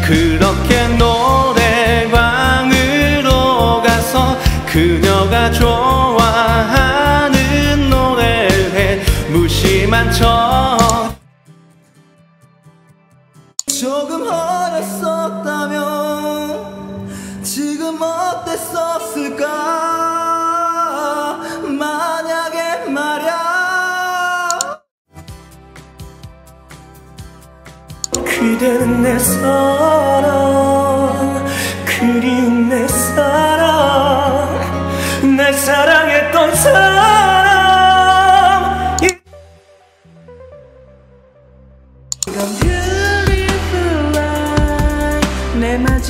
그렇게 노래방으로 가서 그녀가 좋아하는 노래를 해 무심한 척. 조금 어렸었다면 지금 어땠었을까. 만약에 말야 그대는 내 사랑, 그리운 내 사랑, 날 사랑했던 사람. Beautiful life, 내 마지막